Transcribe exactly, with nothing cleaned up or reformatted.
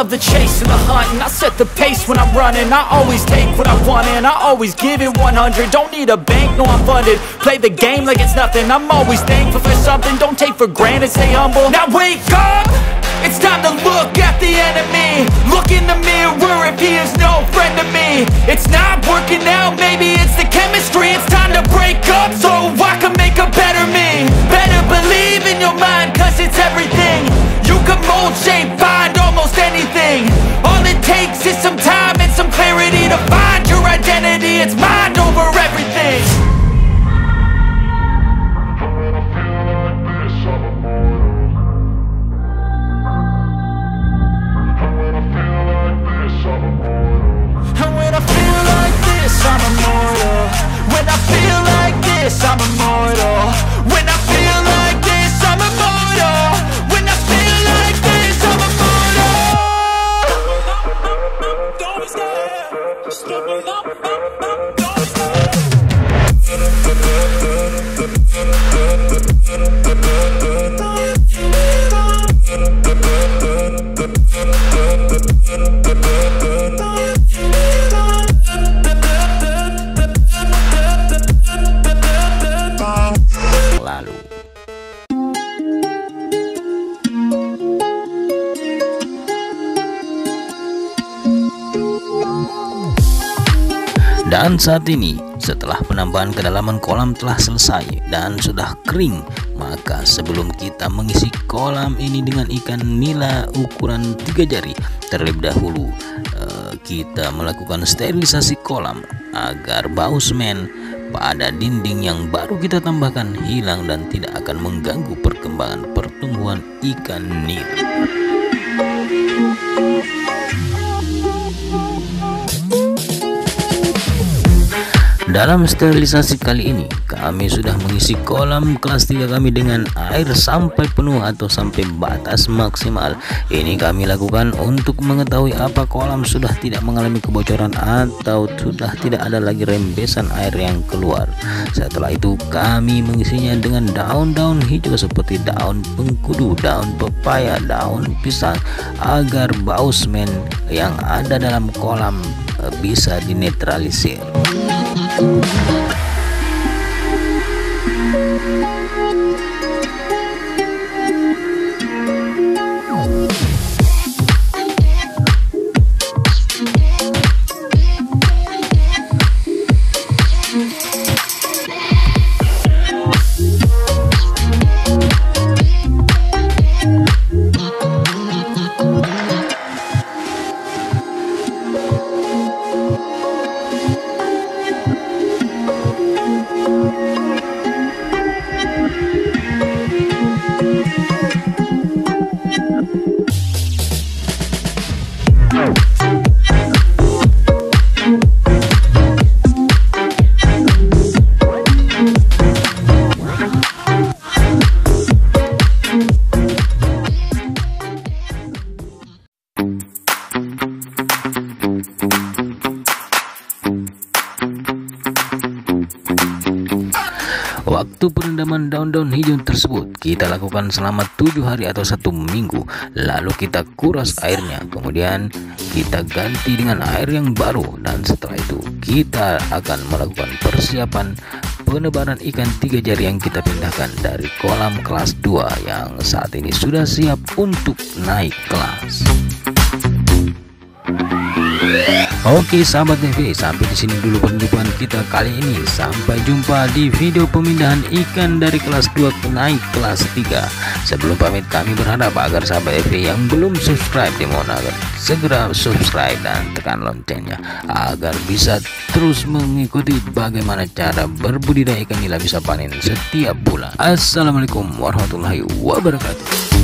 love the chase and the hunt, and I set the pace when I'm running. I always take what I want and I always give it one hundred. Don't need a bank, no I'm funded. Play the game like it's nothing. I'm always thankful for something. Don't take for granted, stay humble. Now wake up, it's time to look at the enemy. Look in the mirror if he is no friend to me. It's not working out, maybe it's the chemistry. It's time to break up so I can make a better me. Better believe in your mind, cause it's everything. You can mold, shape, find almost anything. All it takes is some time and some clarity to find your identity. It's mind over everything. I'm immortal. When I feel like this, I'm immortal. When I feel like this, I'm immortal. When I feel like this, I'm immortal. Don't be scared. Step it up, up, up. Don't be scared. Dan saat ini, setelah penambahan kedalaman kolam telah selesai dan sudah kering, maka sebelum kita mengisi kolam ini dengan ikan nila ukuran tiga jari, terlebih dahulu uh, kita melakukan sterilisasi kolam agar bau semen pada dinding yang baru kita tambahkan hilang dan tidak akan mengganggu perkembangan pertumbuhan ikan nila. Dalam sterilisasi kali ini, kami sudah mengisi kolam kelas tiga kami dengan air sampai penuh atau sampai batas maksimal. Ini kami lakukan untuk mengetahui apa kolam sudah tidak mengalami kebocoran atau sudah tidak ada lagi rembesan air yang keluar. Setelah itu kami mengisinya dengan daun-daun hijau seperti daun bengkudu, daun pepaya, daun pisang agar bau semen yang ada dalam kolam bisa dinetralisir. Waktu perendaman daun-daun hijau tersebut kita lakukan selama tujuh hari atau satu minggu. Lalu kita kuras airnya, kemudian kita ganti dengan air yang baru, dan setelah itu kita akan melakukan persiapan penebaran ikan tiga jari yang kita pindahkan dari kolam kelas dua yang saat ini sudah siap untuk naik kelas. Oke sahabat T V, sampai di sini dulu perjumpaan kita kali ini. Sampai jumpa di video pemindahan ikan dari kelas dua ke naik kelas tiga. Sebelum pamit, kami berharap agar sahabat T V yang belum subscribe dimohon agar segera subscribe dan tekan loncengnya agar bisa terus mengikuti bagaimana cara berbudidaya ikan nila bisa panen setiap bulan. Assalamualaikum warahmatullahi wabarakatuh.